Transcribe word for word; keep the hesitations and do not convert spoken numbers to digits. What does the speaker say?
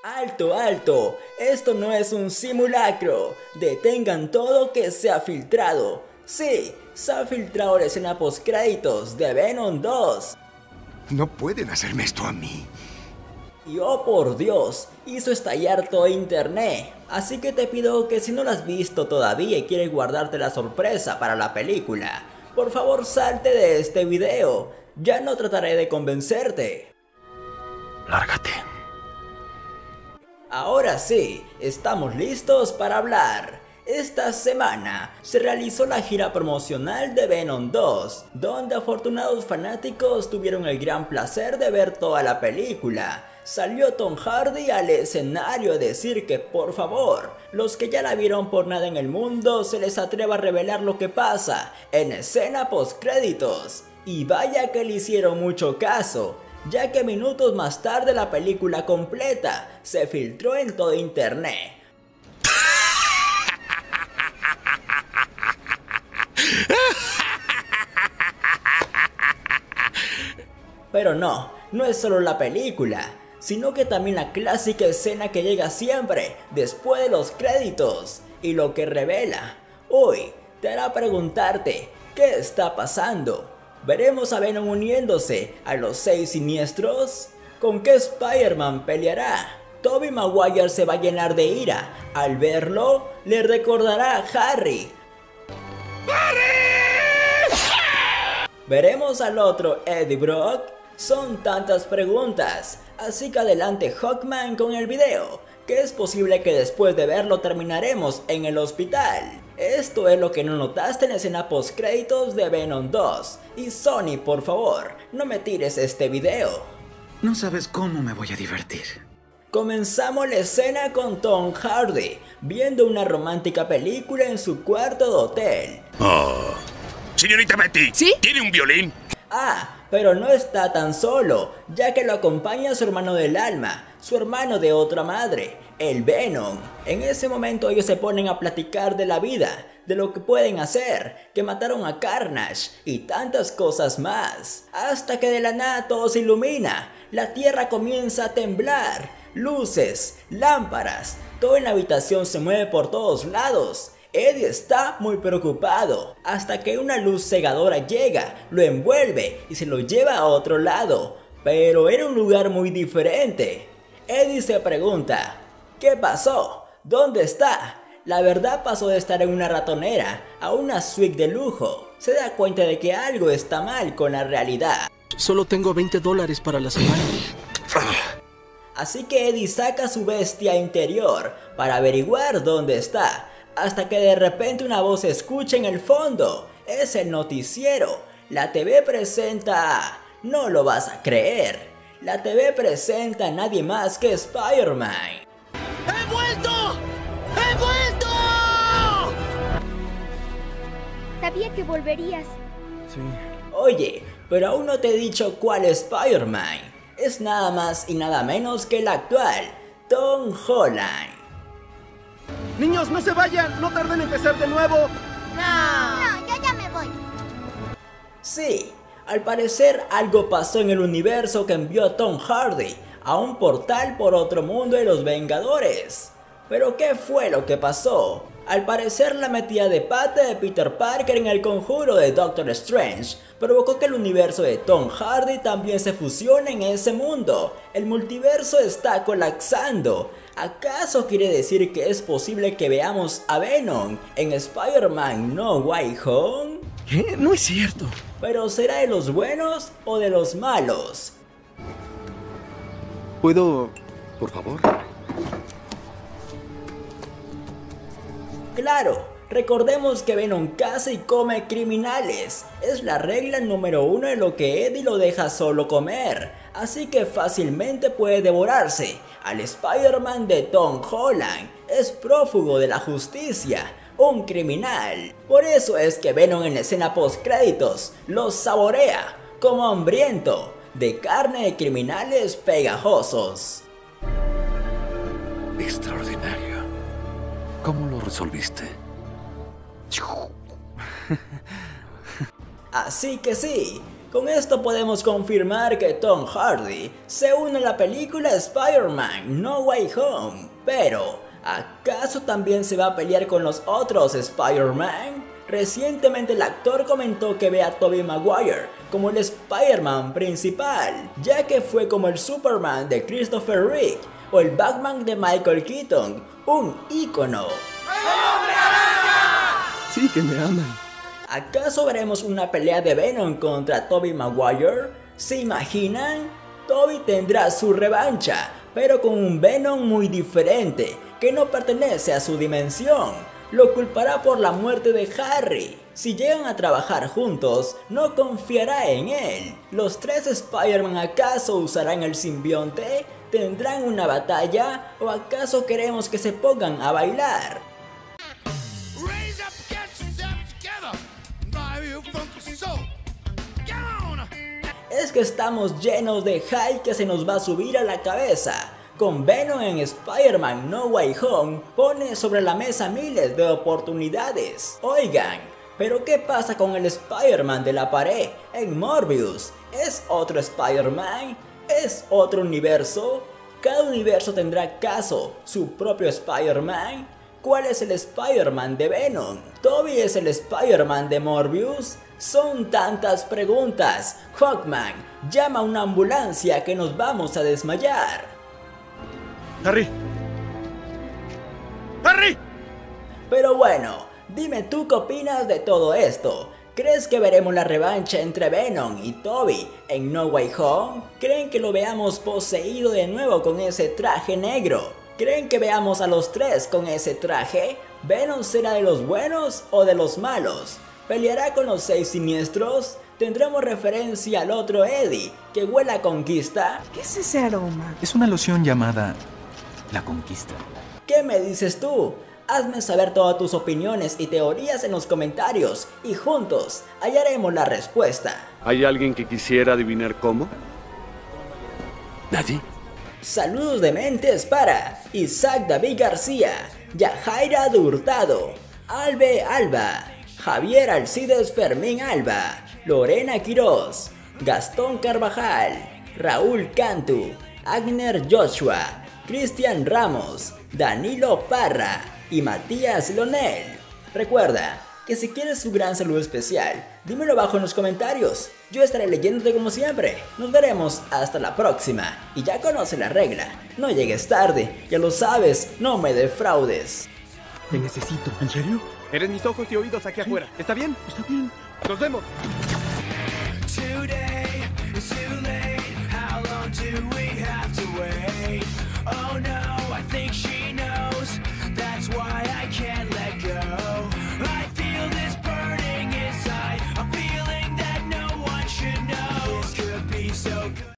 Alto, alto, esto no es un simulacro. Detengan todo que se ha filtrado. Sí, se ha filtrado la escena postcréditos de Venom dos. No pueden hacerme esto a mí. Y oh por Dios, hizo estallar todo internet. Así que te pido que si no lo has visto todavía y quieres guardarte la sorpresa para la película, por favor salte de este video. Ya no trataré de convencerte. Lárgate. Ahora sí, estamos listos para hablar. Esta semana se realizó la gira promocional de Venom dos, donde afortunados fanáticos tuvieron el gran placer de ver toda la película. Salió Tom Hardy al escenario a decir que por favor, los que ya la vieron por nada en el mundo se les atreva a revelar lo que pasa en escena postcréditos. Y vaya que le hicieron mucho caso, ya que minutos más tarde la película completa se filtró en todo internet. Pero no, no es solo la película, sino que también la clásica escena que llega siempre después de los créditos, y lo que revela hoy te hará preguntarte ¿qué está pasando? ¿Veremos a Venom uniéndose a los seis siniestros? ¿Con qué Spider-Man peleará? ¿Tobey Maguire se va a llenar de ira? Al verlo, le recordará a Harry. ¡Harry! ¿Veremos al otro Eddie Brock? Son tantas preguntas, así que adelante Hawkman con el video, que es posible que después de verlo terminaremos en el hospital. Esto es lo que no notaste en la escena post créditos de Venom dos. Y Sony, por favor, no me tires este video. No sabes cómo me voy a divertir. Comenzamos la escena con Tom Hardy, viendo una romántica película en su cuarto de hotel. Oh. Señorita Betty, ¿sí? ¿Tiene un violín? Ah, pero no está tan solo, ya que lo acompaña su hermano del alma, su hermano de otra madre, el Venom. En ese momento ellos se ponen a platicar de la vida, de lo que pueden hacer, que mataron a Carnage y tantas cosas más. Hasta que de la nada todo se ilumina, la tierra comienza a temblar, luces, lámparas, todo en la habitación se mueve por todos lados. Eddie está muy preocupado, hasta que una luz cegadora llega, lo envuelve y se lo lleva a otro lado, pero era un lugar muy diferente. Eddie se pregunta, ¿qué pasó? ¿Dónde está? La verdad pasó de estar en una ratonera a una suite de lujo. Se da cuenta de que algo está mal con la realidad. Solo tengo veinte dólares para la semana. Así que Eddie saca su bestia interior para averiguar dónde está. Hasta que de repente una voz se escucha en el fondo. Es el noticiero. La T V presenta... No lo vas a creer. La T V presenta a nadie más que Spider-Man. ¡He vuelto! ¡He vuelto! Sabía que volverías. Sí. Oye, pero aún no te he dicho cuál es Spider-Man. Es nada más y nada menos que el actual Tom Holland. Niños, no se vayan, no tarden en empezar de nuevo. No, no, yo ya me voy. Sí, al parecer algo pasó en el universo que envió a Tom Hardy a un portal por otro mundo de los Vengadores. Pero ¿qué fue lo que pasó? Al parecer la metida de pata de Peter Parker en el conjuro de Doctor Strange provocó que el universo de Tom Hardy también se fusione en ese mundo. El multiverso está colapsando. ¿Acaso quiere decir que es posible que veamos a Venom en Spider-Man No Way Home? ¿Qué? No es cierto. ¿Pero será de los buenos o de los malos? ¿Puedo, por favor? Claro, recordemos que Venom caza y come criminales. Es la regla número uno de lo que Eddie lo deja solo comer. Así que fácilmente puede devorarse al Spider-Man de Tom Holland. Es prófugo de la justicia, un criminal. Por eso es que Venom en la escena post créditos los saborea como hambriento de carne de criminales pegajosos. Extraordinario. ¿Cómo lo resolviste? Así que sí, Con esto podemos confirmar que Tom Hardy se une a la película Spider-Man No Way Home. Pero, ¿acaso también se va a pelear con los otros Spider-Man? Recientemente el actor comentó que ve a Tobey Maguire como el Spider-Man principal, ya que fue como el Superman de Christopher Reeve o el Batman de Michael Keaton, un ícono. Sí que me aman. ¿Acaso veremos una pelea de Venom contra Tobey Maguire? ¿Se imaginan? Tobey tendrá su revancha, pero con un Venom muy diferente, que no pertenece a su dimensión. Lo culpará por la muerte de Harry. Si llegan a trabajar juntos, no confiará en él. ¿Los tres Spider-Man acaso usarán el simbionte? ¿Tendrán una batalla? ¿O acaso queremos que se pongan a bailar? Es que estamos llenos de hype que se nos va a subir a la cabeza. Con Venom en Spider-Man No Way Home pone sobre la mesa miles de oportunidades. Oigan, ¿pero qué pasa con el Spider-Man de la pared en Morbius? ¿Es otro Spider-Man? ¿Es otro universo? ¿Cada universo tendrá acaso su propio Spider-Man? ¿Cuál es el Spider-Man de Venom? ¿Tobey es el Spider-Man de Morbius? Son tantas preguntas. Hawkman, llama a una ambulancia que nos vamos a desmayar. ¡Harry! ¡Harry! Pero bueno, dime tú qué opinas de todo esto. ¿Crees que veremos la revancha entre Venom y Tobey en No Way Home? ¿Creen que lo veamos poseído de nuevo con ese traje negro? ¿Creen que veamos a los tres con ese traje? ¿Venom será de los buenos o de los malos? ¿Peleará con los seis siniestros? ¿Tendremos referencia al otro Eddie que huele a conquista? ¿Qué es ese aroma? Es una loción llamada La Conquista. ¿Qué me dices tú? Hazme saber todas tus opiniones y teorías en los comentarios y juntos hallaremos la respuesta. ¿Hay alguien que quisiera adivinar cómo? ¿Nadie? Saludos de mentes para Isaac David García, Yajaira de Hurtado, Albe Alba, Javier Alcides Fermín Alba, Lorena Quiroz, Gastón Carvajal, Raúl Cantu, Agner Joshua, Cristian Ramos, Danilo Parra y Matías Lonel. Recuerda que si quieres su gran saludo especial, dímelo abajo en los comentarios. Yo estaré leyéndote como siempre. Nos veremos hasta la próxima. Y ya conoce la regla. No llegues tarde. Ya lo sabes, no me defraudes. Te necesito. ¿En serio? Eres mis ojos y oídos aquí afuera. ¿Está bien? Está bien. Nos vemos.